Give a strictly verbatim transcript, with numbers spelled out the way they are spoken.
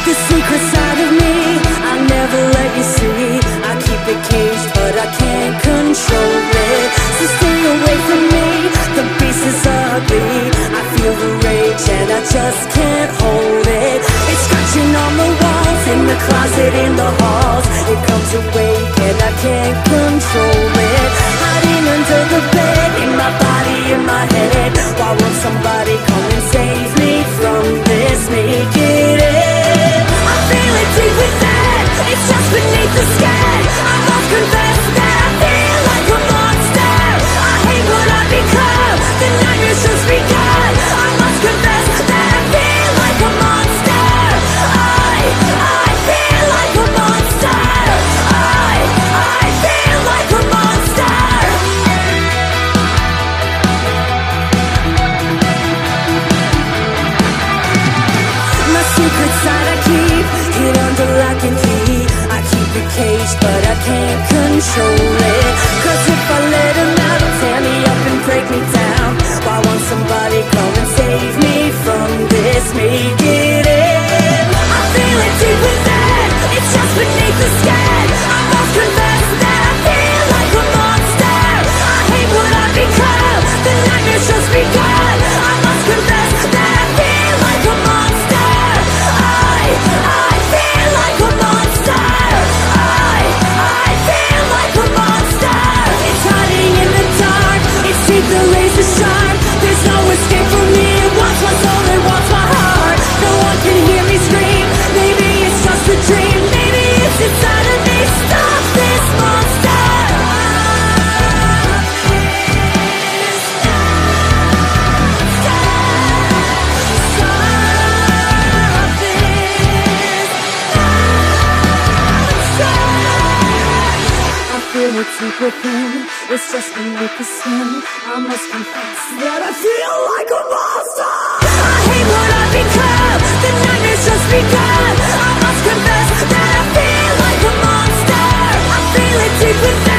The secret side of me, I never let you see. I keep it caged, but I can't control it. So stay away from me, the beast is ugly. I feel the rage and I just can't hold it. It's scratching on the walls, in the closet, in the halls. It comes awake and I can't control it. Hiding under the bed, in my body, in my head. Why won't somebody come and save me from this? Make it end. I feel it deep within, it's just beneath the skin. I must confess that I feel like a monster. I hate what I've become, the nightmare's just begun. I must confess that I feel like a monster. I, I feel like a monster. I, I feel like a monster. My secret side I keep, hid under lock and key. I keep it caged, but I can't control it. Cause if I let him out, he'll tear me up and break me down. Why won't somebody come and save me from this? Make it end. I feel it deep within, it's just beneath the skin. I must confess that I feel like a monster. I hate what I've become, the nightmare's just begun. I must confess that I feel like a monster. I, I feel like a monster. I, I feel like a monster. It's hiding in the dark, its teeth are razor sharp. There's no escape from me, it wants my soul, it wants my heart. No one can hear me scream, maybe it's just a dream. Maybe it's inside of me, stop this monster. Deep within, it's just beneath the skin. I must confess that I feel like a monster. I hate what I've become, the nightmare's just begun. I must confess that I feel like a monster. I feel it deep within.